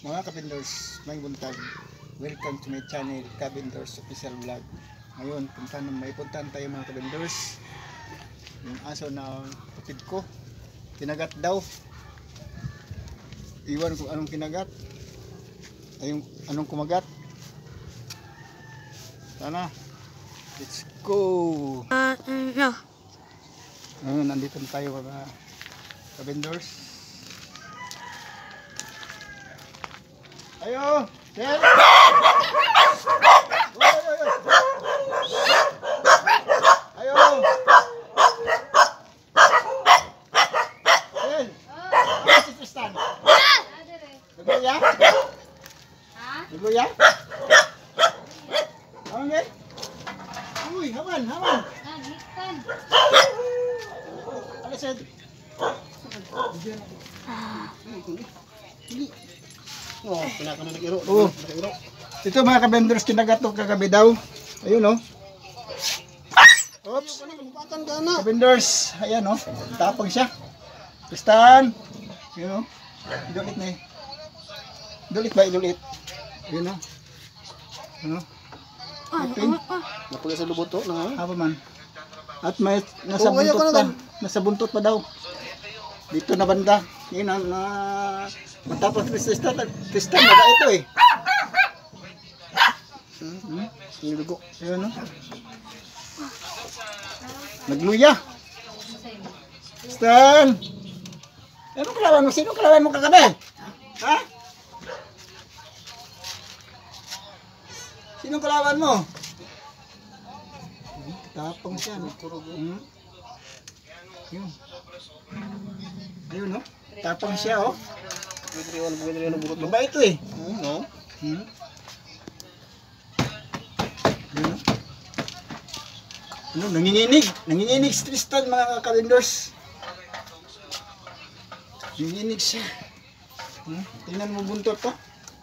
Mga kabindors, may buntag. Welcome to my channel, Kabindors Official Vlog. Ngayon, may puntahan tayo mga kabindors. Yung aso na kapit ko, kinagat daw. Iwan kung anong kinagat. Ay, anong kumagat. Sana, let's go! Ngayon, nandito tayo mga kabindors. Ayo, Sel. Ayo. Sel. Si Tristan. Naguya? Ha? Naguya? Haman, Sel. Uy, haman. Nagikan. Ano, Sel? Oh, pinaka na nag-iro. Oh. Ito mga kabendors, kinagatok kagabi daw. Ayun, oh. Oops. Kabendors, ayan, oh. Tapang siya. Tristan. Ayun, oh. Idulit na eh. Idulit ba? Idulit. Ayun, oh. Ano? Ipin. Napagay sa lubuto na nga. Apa man. At may nasa buntot pa. Nasa buntot pa daw. Dito na banda. Yun na matapos Tristan na ito eh. Yung dugo. Ayun, no? Nagluya. Tristan! Anong kalawan mo? Sino kalawan mo kagabi? Ha? Sino kalawan mo? Tapang siya, no? Yun. Ayun, no? Tapang siya, oh. Pwede ng bugot. Mabait ito eh. No? Ayun, no? Ano, nanginginig si Tristan mga kalendors. Nanginginig siya. Tingnan mo buntot to.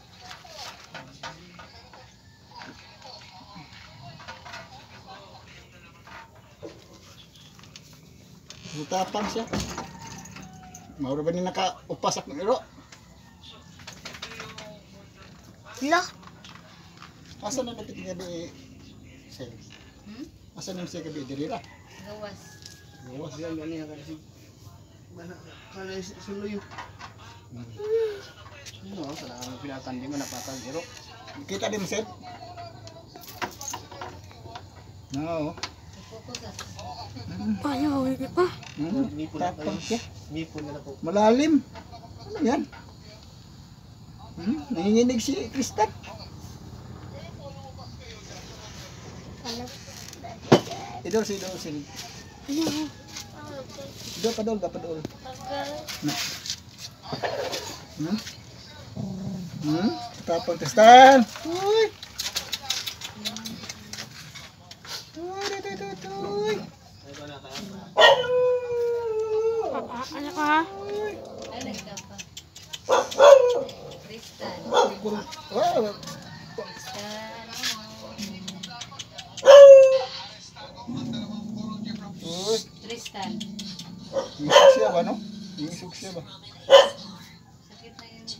Tapang siya. Mauro ba ni nakaupasak ng iro? Lo. Asa na natin nga di Sel? Asa na siya gabi dirira? Gawas. Gawas yan gani kasi. Bana kala suluyo. No, sa ang pinatan di man napatang iro. Kita din mo Sel? No. Ayaw, hindi pa. Tapang siya. Mipon na po. Malalim. Ano yan? Nanginginig si Tristan. Idol. Idol, padol. Tapang Tristan. Uy. Ano ka? Ano ka pa? Tristan. Wow. Tristan. Isuk siya ba, no? Isuk siya ba? Sakit na yun.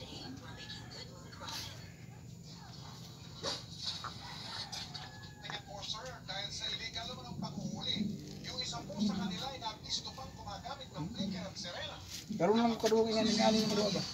Pero nang kadugin nga ni mga ba?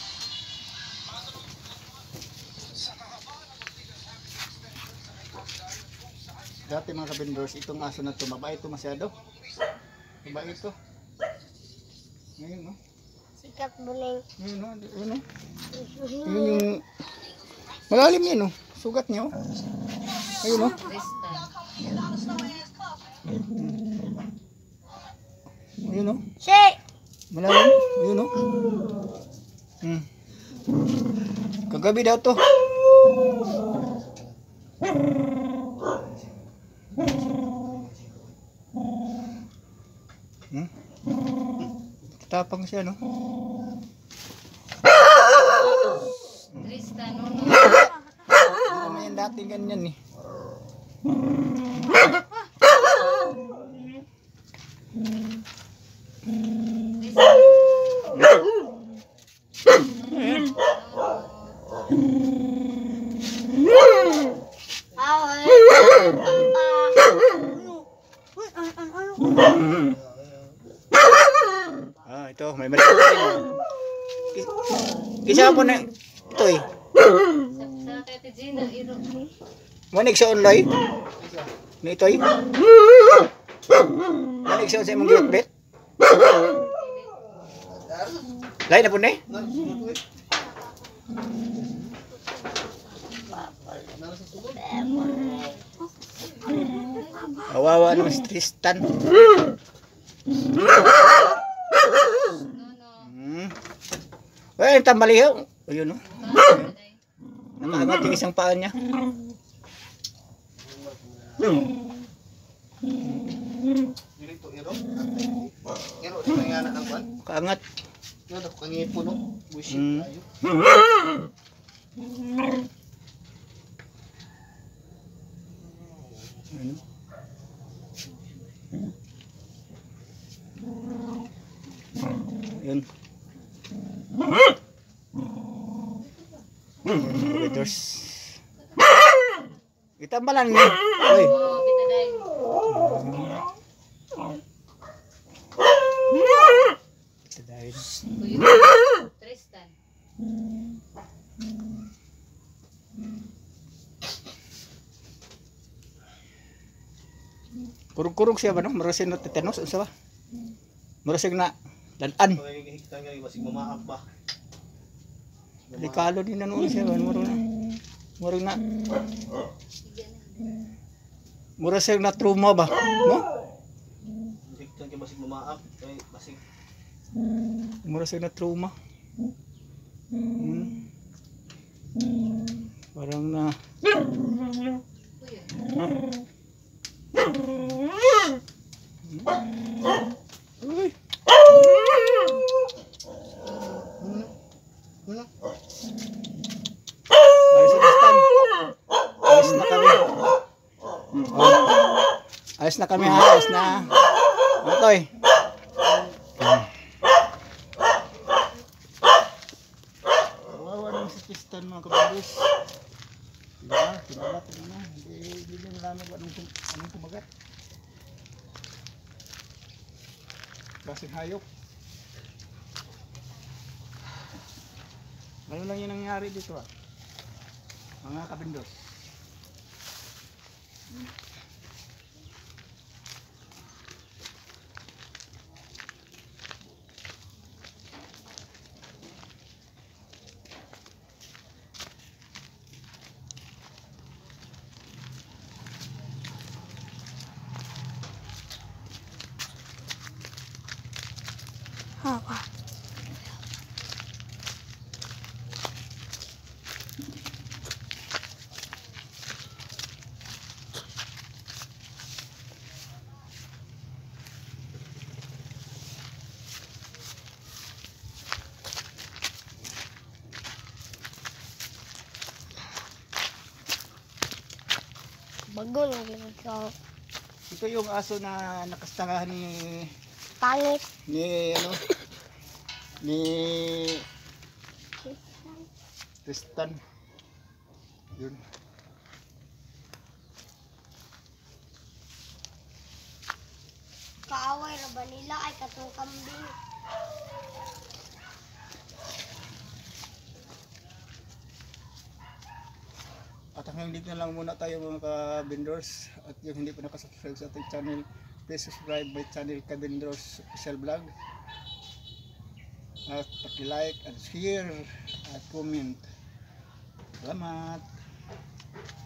Dati mga kabindors, itong aso na to, mabait to masyado. Mabait to. Ngayon, no? Sikat buling. Ngayon, no? Ayun, no? Yun yung... Malalim yan, no? Sugat niyo. Ayun, no? Tristan. Ayun, no? Shake! Malalim. Ayun, no? Kagabi daw to. Tapang siya, no? Tristan, no? Ano yan dating ganyan, eh. Away. Ah, ito, may mali. Kisa po na ito eh. Sa Tete Gina, iro. Manig sa online. Ni ito eh. Manig sa imong gilbet. Lain na po na eh. Kawawa naman si Tristan. No. Ay, ang tambalihaw. Ayun no. Taday. Nakaangat yung isang paa niya. Dito iro. Iro sa nga na ang kwan. Kaangat. Yo dako kangipo no. Bullshit Mm. tayo. Ano? Yun. Leaders. Itambalan niya. Oy. Oo, bitaday. Ito dahil. Kuya. Tristan. Kurug-kurug siya ba no? Marasig na tetanus. Unsa ba? Marasig na dalan. Pagkikita nga basig mamaak ba. Delikado din na noon siya. Marunong na. Marunong na. Marasig na trauma ba? No? Diktan kay basig mamaak kay basig Marasig na trauma. Hmm. Parang na. Kuya. Uy. Ano? Ayos na Stan. Ayos na kami. Oh. Ayos na kami, ayos na. Atoy. Kawawa naman si Tristan mga kababos. Diba? Kinalat na. Hindi na nalaman kung anong kumagat. Basing hayop. Ano lang yung nangyari dito ah. Mga kabindos. Hawa. Bago lang ito. Ito yung aso na nakastangahan ni Pangit. ano ni Tristan. Yun. Kaaway ra ba nila ay katong kambing. At hanggang dito na lang muna tayo mga ka-vendors. At yung hindi pa nakasubscribe sa ating channel, please subscribe my channel Ka-Vendors Official Vlog. At paki-like at share at comment. Salamat!